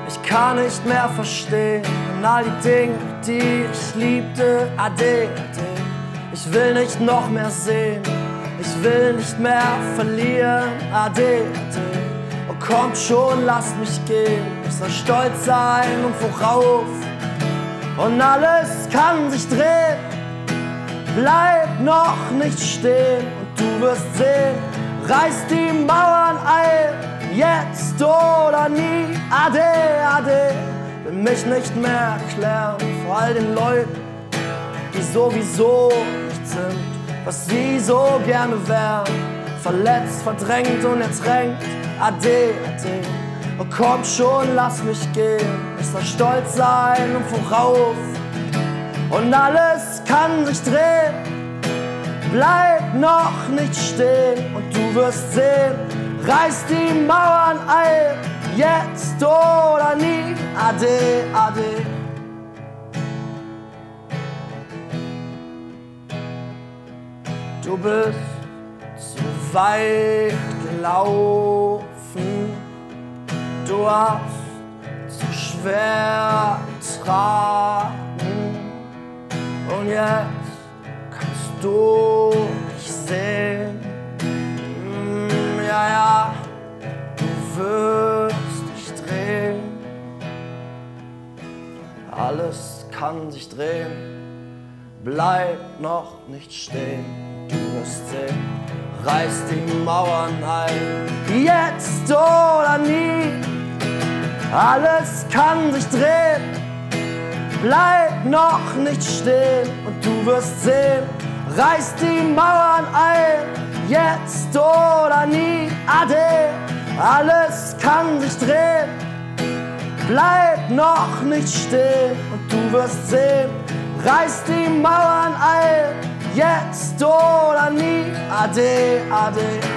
Ich kann nicht mehr verstehen all die Dinge, die ich liebte. Ade, ade. Ich will nicht noch mehr sehen, ich will nicht mehr verlieren. Ade, ade. Oh, kommt schon, lasst mich gehen. Ich soll stolz sein und vorauf. Und alles kann sich drehen. Bleib noch nicht stehen und du wirst sehen. Reiß die Mauern ein, jetzt oder nie. Ade, ade. Will mich nicht mehr erklären vor all den Leuten, die sowieso nicht sind, was sie so gerne wären. Verletzt, verdrängt und ertränkt. Ade, ade. Oh, komm schon, lass mich gehen. Ich soll stolz sein und vorauf. Und alles kann sich drehen. Bleib noch nicht stehen und du wirst sehen. Reiß die Mauern ein, jetzt oder nie. Ade, ade. Du bist zu weit gelaufen, du hast zu schwer getragen und jetzt kannst du dich sehen. Ja, ja, du wirst dich drehen. Alles kann sich drehen, bleib noch nicht stehen. Du wirst sehen, reiß die Mauern ein, jetzt oder nie. Alles kann sich drehen, bleib noch nicht stehen und du wirst sehen, reiß die Mauern ein, jetzt oder nie. Ade, alles kann sich drehen, bleib noch nicht stehen und du wirst sehen, reiß die Mauern ein, jetzt oder nie. Ade, ade.